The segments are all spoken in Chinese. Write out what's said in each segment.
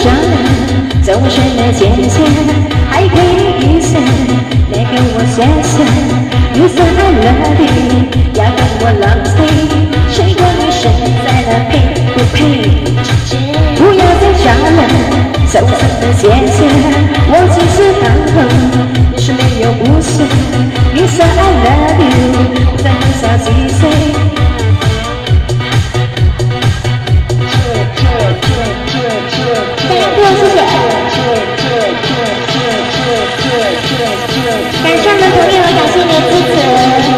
傻了，走神的渐渐，还给你一声，那个我谢谢。You said I love you， 要跟我 long stay， 谁管你现在的配不配？不要再傻了，走神的渐渐，我只是当朋，你是没有不是。You said I love you， 不再留下几岁。 感谢我们朋友，感谢您的支持。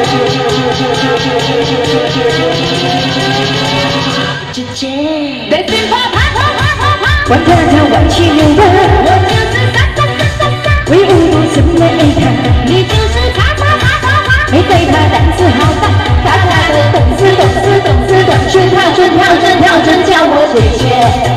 管他他歪七扭八， 我就是傻傻傻傻傻， 唯无不怎么爱他， 你就是他他他他他， 没对他胆子好大，他的懂事懂事懂事懂事，跳针跳针跳针叫我姐姐。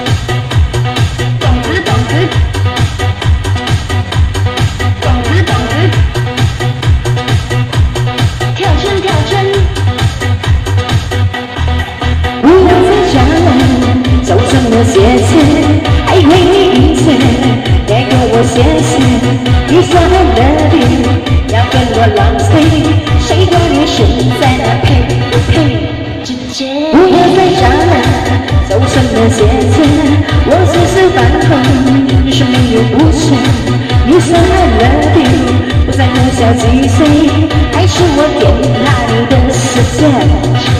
我谢谢，还为你一切，该跟我谢谢。You said I love you， 要跟我 long stay， 谁管你现在的配不配？不要再傻了，走神的谢谢，我只是凡人，你是没有不是。You said I love you， 不再留下几岁，还是我颠塌你的世界。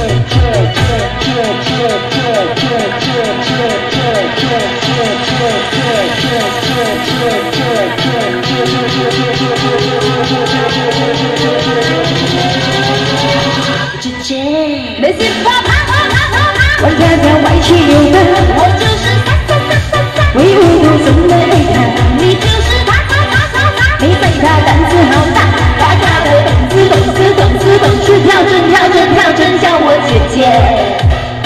管他他歪七扭八， 我就是傻傻傻傻傻， 唯无不怎么爱他， 你就是他他他他他， 没在他胆子好大，他的懂事懂事懂事懂事，跳针跳针跳针叫我姐姐。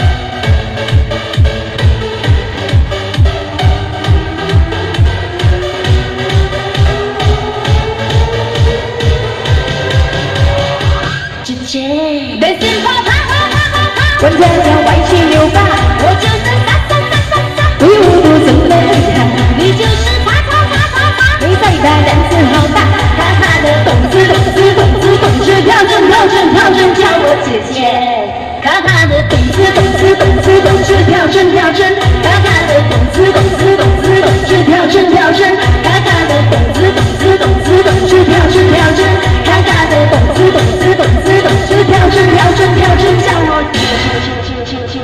管他他歪七扭八， 我就是傻傻傻傻傻， 唯无不怎么爱他， 你就是他他他他他， 没在他胆子好大，他的懂事懂事懂事懂事，跳针跳针跳针叫我姐姐。他的懂事懂事懂事懂事，跳针跳针，他的懂事懂事懂事懂事，跳针跳针，他的懂事懂事懂事懂事，跳针跳针，他的懂事懂事懂事懂事，跳针跳针跳针叫我。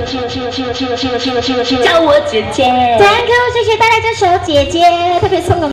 叫我姐姐。 Thank you， 谢谢带来这首《姐姐》，特别送给。